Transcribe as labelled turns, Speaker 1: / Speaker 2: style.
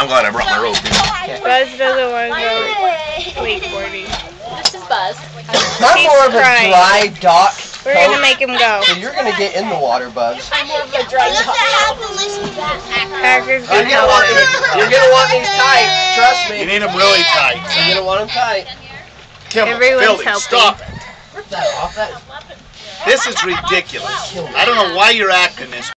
Speaker 1: I'm glad I brought my rope.
Speaker 2: Buzz doesn't want to go wakeboarding.
Speaker 3: This is Buzz.
Speaker 4: I'm more of a dry dock.
Speaker 2: We're going to make him go.
Speaker 4: So you're going to get in the water, Buzz.
Speaker 3: I'm more of a dry dock.
Speaker 2: Parker's
Speaker 4: You're
Speaker 2: going to
Speaker 4: want these tight. Trust me.
Speaker 1: You need them really tight.
Speaker 4: You're going to want them tight.
Speaker 2: Everyone's helping.
Speaker 1: Stop it.
Speaker 4: Rip that off.
Speaker 1: This is ridiculous. I don't know why you're acting this